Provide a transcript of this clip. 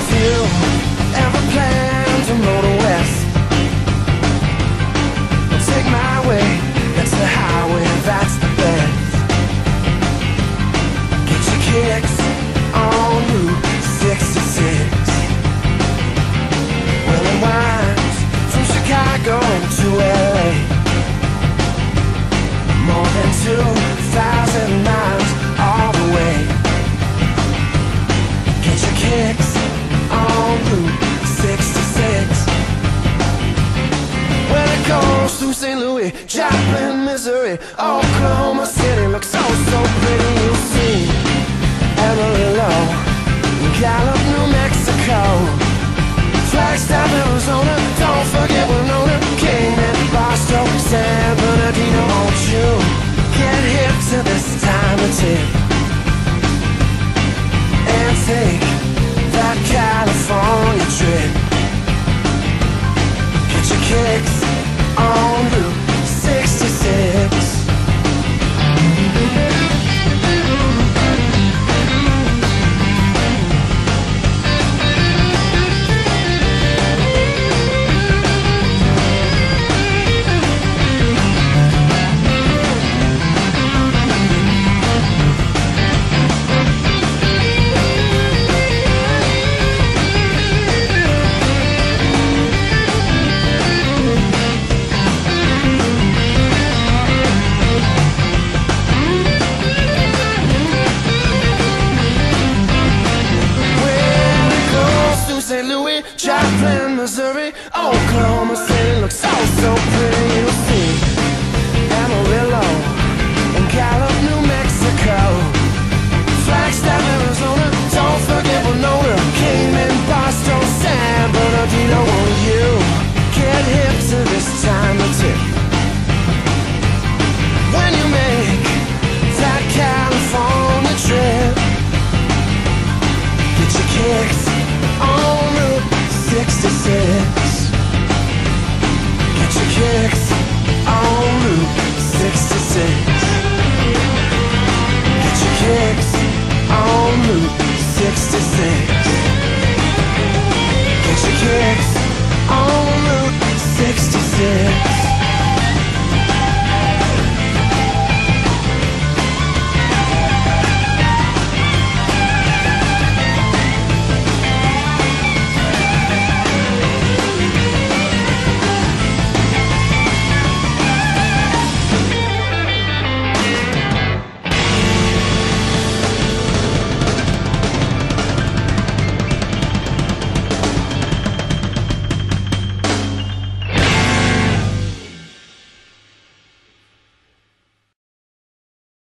If you ever plan to motor west, well, take my way, that's the highway, that's the best. Get your kicks on Route 66. Well, it winds from Chicago to LA, more than 2,000 miles all the way. Get your kicks on Route 66. Well, it goes through St. Louis, Joplin, Missouri, Oklahoma City. Looks oh so pretty, you'll see Amarillo, Gallup, New Mexico, Flagstaff, Arizona, don't forget Winona, Kingman, Barstow, San Bernardino. Won't you get hip to this time of tip and take that California trip? Get your kicks on Route 66. St. Louis, Joplin, Missouri, Oklahoma City. Looks oh so pretty, you'll see Amarillo and Gallup, New Mexico, Flagstaff, Arizona, don't forget Winona, Kingman, Barstow, San Bernardino. Won't you get hip to this time of tip when you make that California trip? Get your kicks on Route 66. Get your kicks on Route 66. Get your kicks on Route 66. Get your kicks on Route 66.